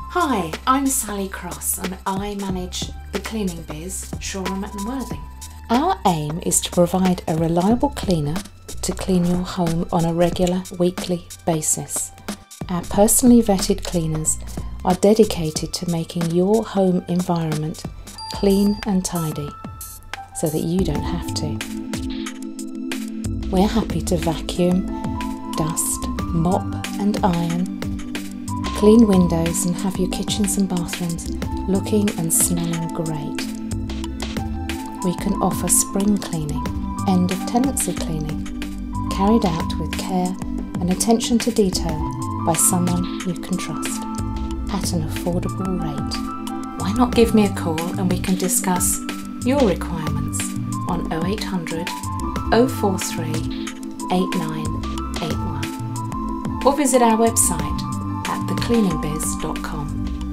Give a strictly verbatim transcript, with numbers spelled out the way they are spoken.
Hi, I'm Sally Cross and I manage the cleaning biz, Shoreham and Worthing. Our aim is to provide a reliable cleaner to clean your home on a regular weekly basis. Our personally vetted cleaners are dedicated to making your home environment clean and tidy so that you don't have to. We're happy to vacuum, dust, mop and iron, clean windows and have your kitchens and bathrooms looking and smelling great. We can offer spring cleaning, end of tenancy cleaning, carried out with care and attention to detail by someone you can trust at an affordable rate. Why not give me a call and we can discuss your requirements on oh eight hundred, oh four three, eight nine eight one or visit our website at the cleaning biz dot com.